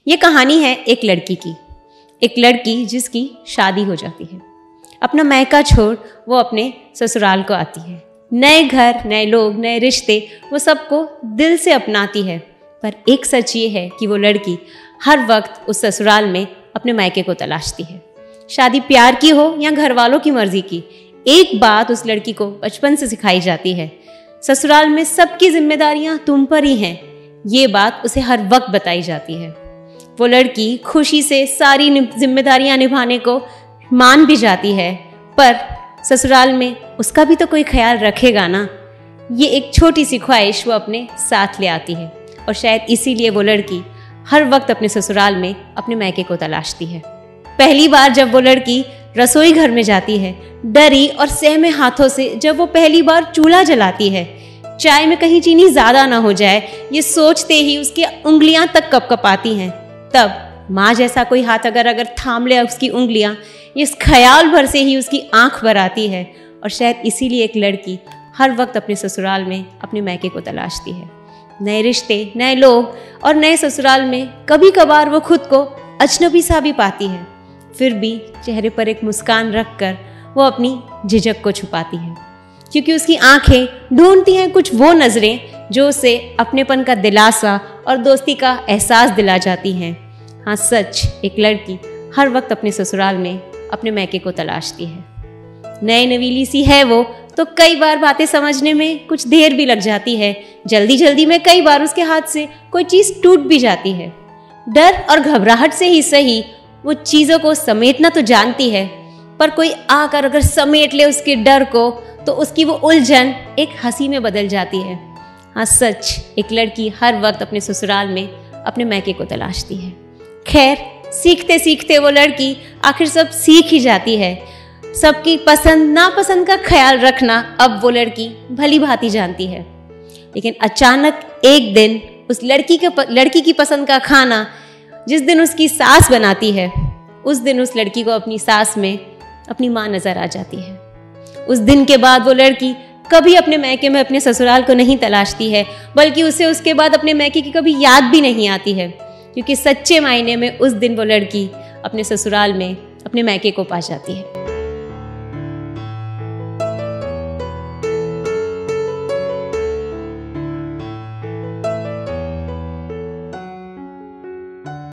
ये कहानी है एक लड़की की। एक लड़की जिसकी शादी हो जाती है, अपना मायका छोड़ वो अपने ससुराल को आती है। नए घर, नए लोग, नए रिश्ते, वो सबको दिल से अपनाती है। पर एक सच ये है कि वो लड़की हर वक्त उस ससुराल में अपने मायके को तलाशती है। शादी प्यार की हो या घर वालों की मर्जी की, एक बात उस लड़की को बचपन से सिखाई जाती है, ससुराल में सबकी जिम्मेदारियां तुम पर ही हैं। ये बात उसे हर वक्त बताई जाती है। वो लड़की खुशी से सारी जिम्मेदारियां निभाने को मान भी जाती है, पर ससुराल में उसका भी तो कोई ख्याल रखेगा ना। ये एक छोटी सी ख्वाहिश वो अपने साथ ले आती है और शायद इसीलिए वो लड़की हर वक्त अपने ससुराल में अपने मायके को तलाशती है। पहली बार जब वो लड़की रसोई घर में जाती है, डरी और सहमे हाथों से जब वो पहली बार चूल्हा जलाती है, चाय में कहीं चीनी ज्यादा ना हो जाए ये सोचते ही उसकी उंगलियां तक कपकपाती हैं। तब माँ जैसा कोई हाथ अगर थाम ले उसकी उंगलियां, इस ख्याल भर से ही उसकी आंख भर आती है। और शायद इसीलिए एक लड़की हर वक्त अपने ससुराल में अपने मायके को तलाशती है। नए रिश्ते, नए लोग और नए ससुराल में कभी कभार वो खुद को अजनबी सा भी पाती है, फिर भी चेहरे पर एक मुस्कान रखकर वो अपनी झिझक को छुपाती है, क्योंकि उसकी आंखें ढूंढती हैं कुछ वो नज़रें जो उसे अपनेपन का दिलासा और दोस्ती का एहसास दिला जाती हैं। हाँ सच, एक लड़की हर वक्त अपने ससुराल में अपने मायके को तलाशती है। नई नवीली सी है वो, तो कई बार बातें समझने में कुछ देर भी लग जाती है। जल्दी जल्दी में कई बार उसके हाथ से कोई चीज़ टूट भी जाती है। डर और घबराहट से ही सही वो चीज़ों को समेटना तो जानती है, पर कोई आकर अगर समेट ले उसके डर को तो उसकी वो उलझन एक हंसी में बदल जाती है। हाँ सच, एक लड़की हर वक्त अपने ससुराल में अपने मायके को तलाशती है। खैर, सीखते सीखते वो लड़की आखिर सब सीख ही जाती है। सबकी पसंद नापसंद का ख्याल रखना अब वो लड़की भली भांति जानती है। लेकिन अचानक एक दिन उस लड़की की पसंद का खाना जिस दिन उसकी सास बनाती है, उस दिन उस लड़की को अपनी सास में अपनी माँ नजर आ जाती है। उस दिन के बाद वो लड़की कभी अपने मायके में अपने ससुराल को नहीं तलाशती है, बल्कि उसे उसके बाद अपने मायके की कभी याद भी नहीं आती है, क्योंकि सच्चे मायने में उस दिन वो लड़की अपने ससुराल में अपने मायके को पा जाती है।